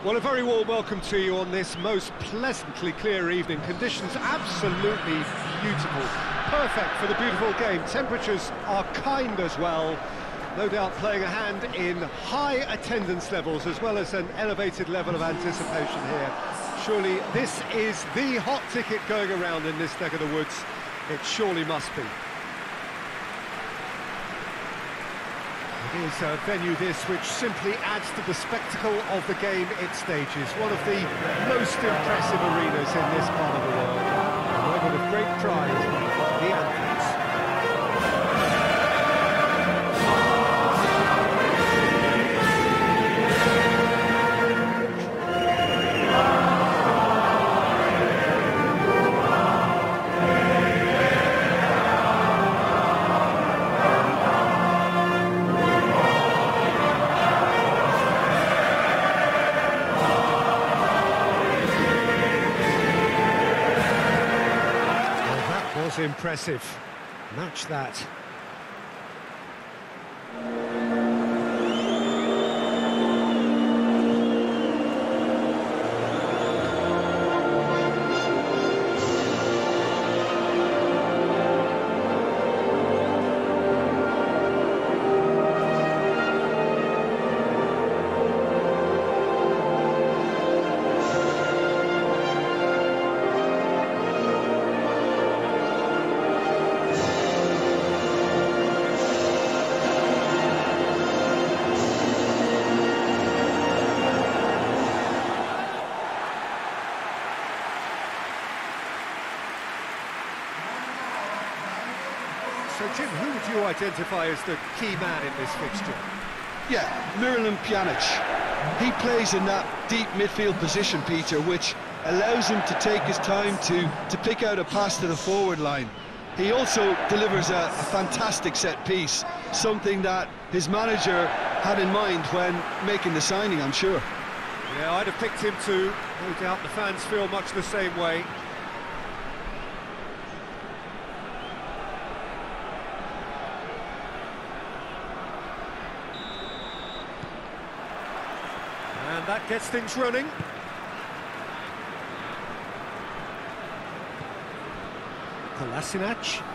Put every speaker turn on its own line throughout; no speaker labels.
Well, a very warm welcome to you on this most pleasantly clear evening. Conditions absolutely beautiful. Perfect for the beautiful game. Temperatures are kind as well. No doubt playing a hand in high attendance levels as well as an elevated level of anticipation here. Surely this is the hot ticket going around in this neck of the woods. It surely must be. It is a venue this which simply adds to the spectacle of the game it stages. One of the most impressive arenas in this part of the world. A moment of great pride, the Anfield. Impressive. Match that. So, Jim, who would you identify as the key man in this fixture?
Yeah, Miralem Pjanic. He plays in that deep midfield position, Peter, which allows him to take his time to pick out a pass to the forward line. He also delivers a fantastic set piece, something that his manager had in mind when making the signing, I'm sure.
Yeah, I'd have picked him too. No doubt the fans feel much the same way. And that gets things running. Kolasinac.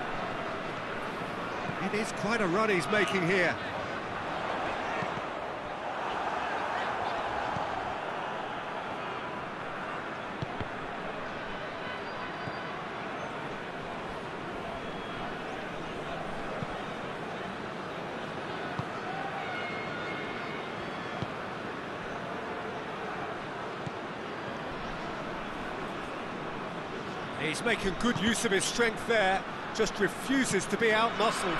It is quite a run he's making here. He's making good use of his strength there, just refuses to be out-muscled.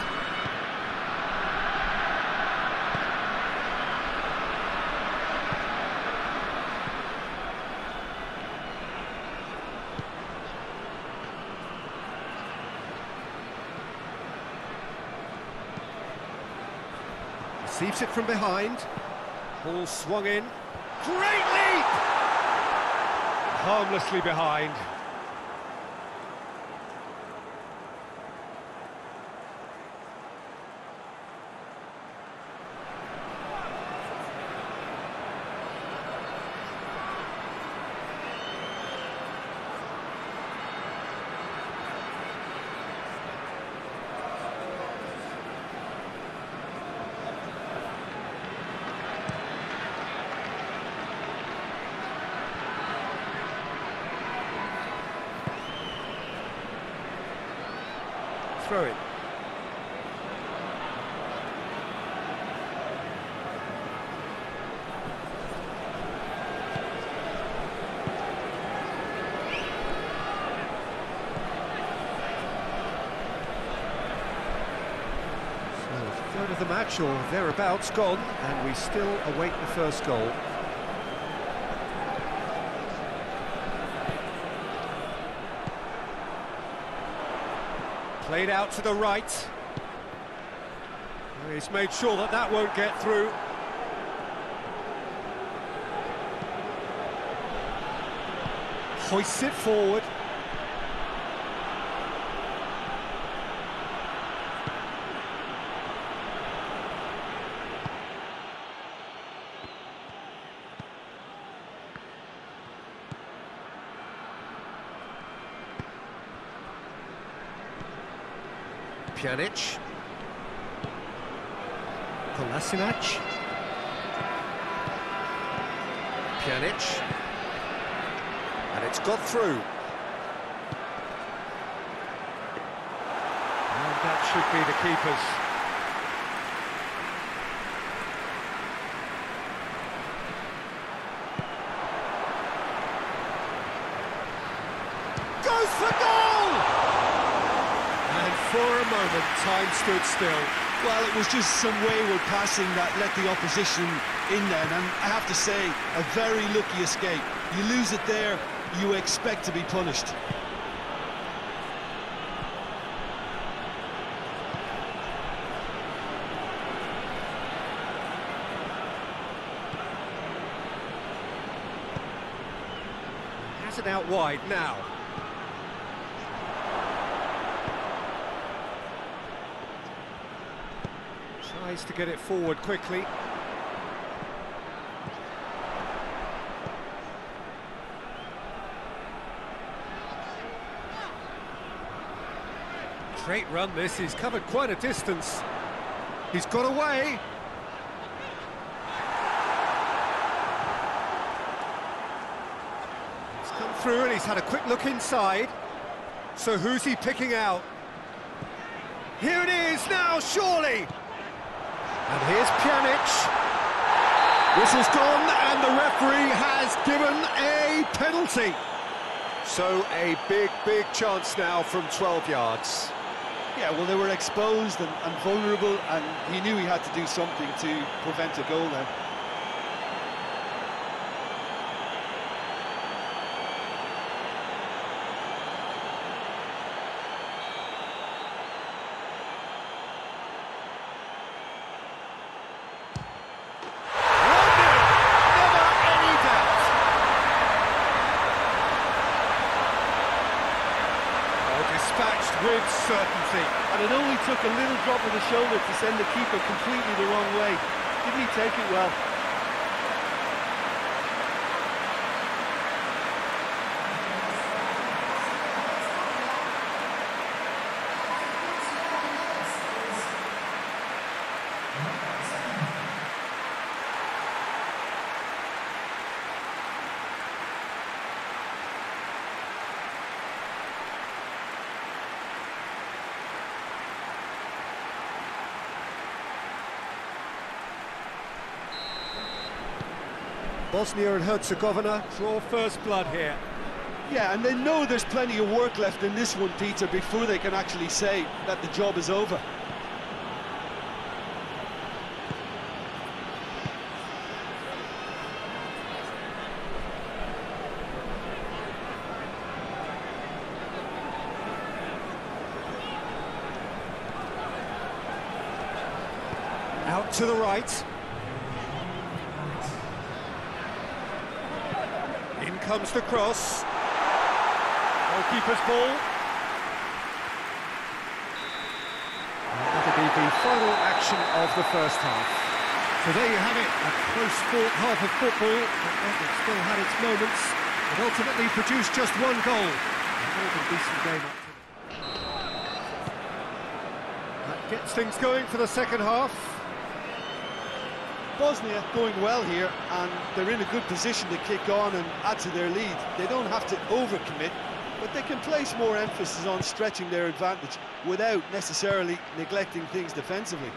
Receives it from behind. Ball swung in. Great leap! Harmlessly behind. Throw it. So, a third of the match or thereabouts gone, and we still await the first goal. Played out to the right. He's made sure that that won't get through. Hoists it forward. Pjanic. Kolasinac. Pjanic. And it's got through. And that should be the keeper's. Goes for goal! And for a moment, time stood still.
Well, it was just some wayward passing that let the opposition in then, and I have to say, a very lucky escape. You lose it there, you expect to be punished.
Has it out wide now. Tries to get it forward quickly. Great run this, he's covered quite a distance. He's got away. He's come through and he's had a quick look inside. So who's he picking out? Here it is now, surely! And here's Pjanic. Whistle's gone and the referee has given a penalty. So a big, big chance now from 12 yards.
Yeah, well, they were exposed and vulnerable, and he knew he had to do something to prevent a goal then.
With certainty.
And it only took a little drop of the shoulder to send the keeper completely the wrong way. Didn't he take it well?
Bosnia and Herzegovina draw first blood here.
Yeah, and they know there's plenty of work left in this one, Peter, before they can actually say that the job is over.
Out to the right. Comes the cross. Goalkeeper's ball. That'll be the final action of the first half. So there you have it, a close-fought half of football, but it still had its moments. It ultimately produced just one goal. A more than decent game up to that gets things going for the second half.
Bosnia going well here, and they're in a good position to kick on and add to their lead. They don't have to overcommit, but they can place more emphasis on stretching their advantage without necessarily neglecting things defensively.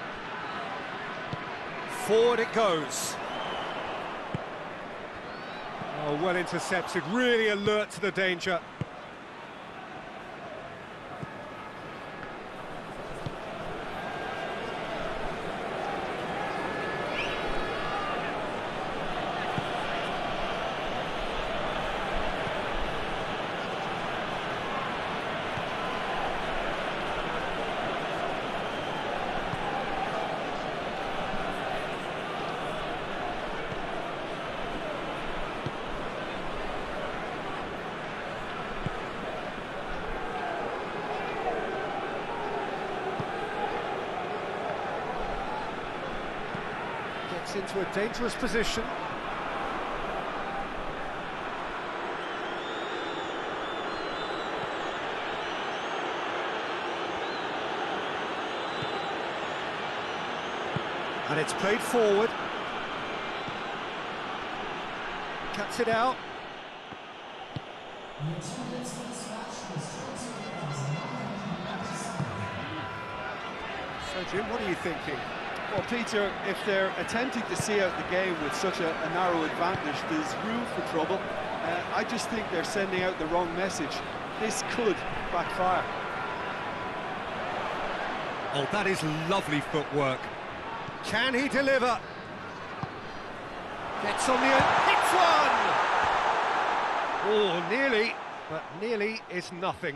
Forward it goes. Oh, well intercepted, really alert to the danger. Into a dangerous position. it's played forward. Cuts it out. So, Jim, what are you thinking?
Well, Peter, if they're attempting to see out the game with such a narrow advantage, there's room for trouble. I just think they're sending out the wrong message. This could backfire.
Oh, that is lovely footwork. Can he deliver? Gets on the end, hits one! Oh, nearly, but nearly is nothing.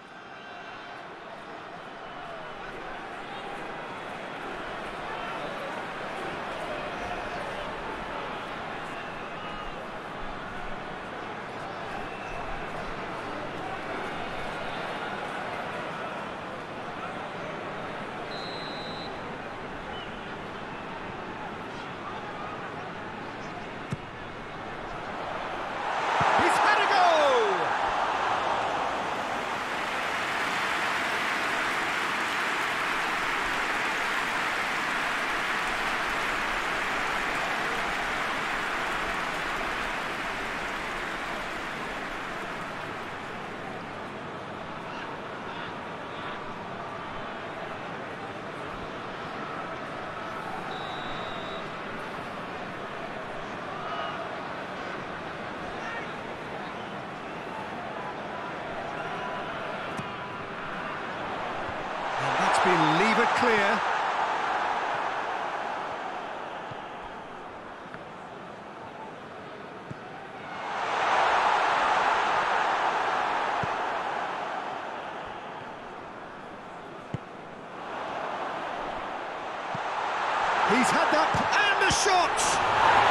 Been levered clear. He's had that, and the shot!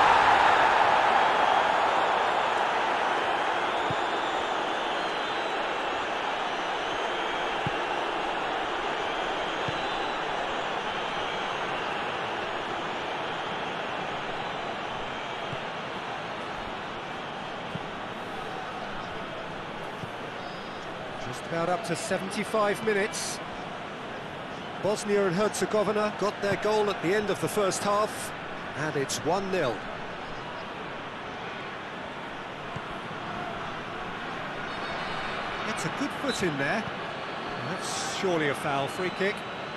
Just about up to 75 minutes. Bosnia and Herzegovina got their goal at the end of the first half, and it's 1-0. Gets a good foot in there. That's surely a foul, free kick.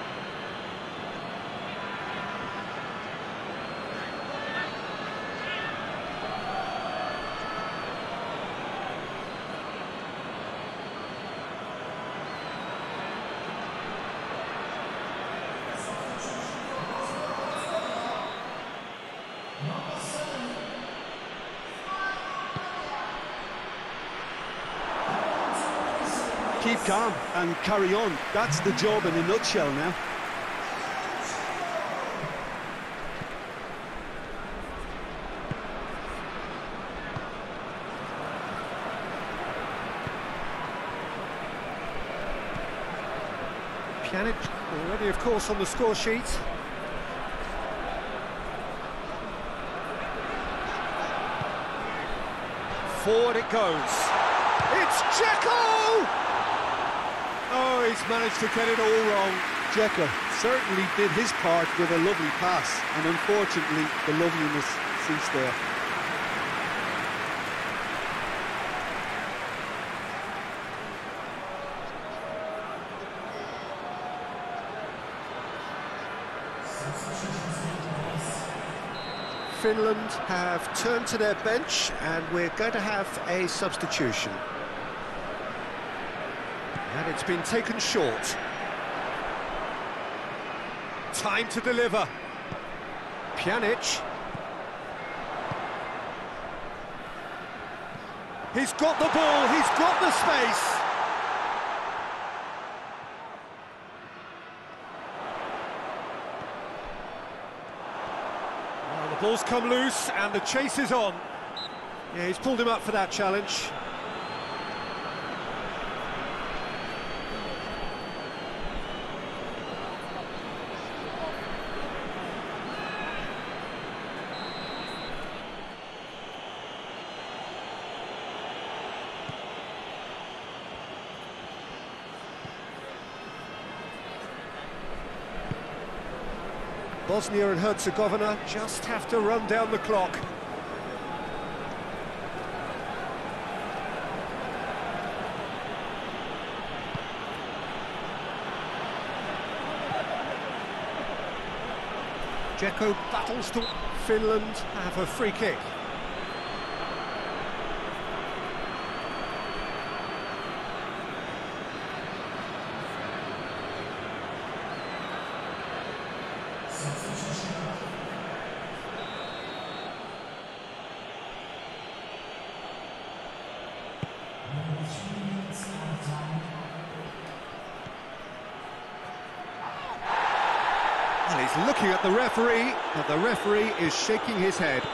Keep calm and carry on. That's the job in a nutshell now.
Pjanic already, of course, on the score sheet. Forward it goes. It's Dzeko! Oh, he's managed to get it all wrong.
Dzeko certainly did his part with a lovely pass, and unfortunately the loveliness ceased there.
Finland have turned to their bench, and we're going to have a substitution. And it's been taken short. Time to deliver. Pjanic. He's got the ball, he's got the space. Well, the ball's come loose and the chase is on. Yeah, he's pulled him up for that challenge. Bosnia and Herzegovina just have to run down the clock. Dzeko battles to... Finland have a free kick. And he's looking at the referee, but the referee is shaking his head.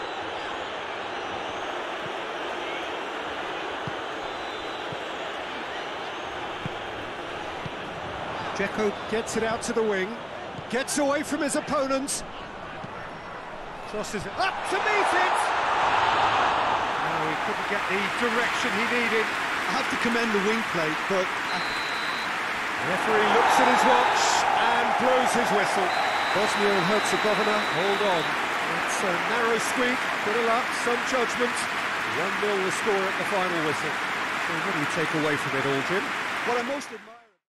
Dzeko gets it out to the wing, gets away from his opponents, crosses it up to meet it! No, he couldn't get the direction he needed.
I have to commend the wing play, but...
The referee looks at his watch and blows his whistle. Bosnia and Herzegovina, hold on. It's a narrow squeak, bit of luck, some judgment. 1-0 the score at the final whistle. So what do you take away from it all, Jim?
What I most admire...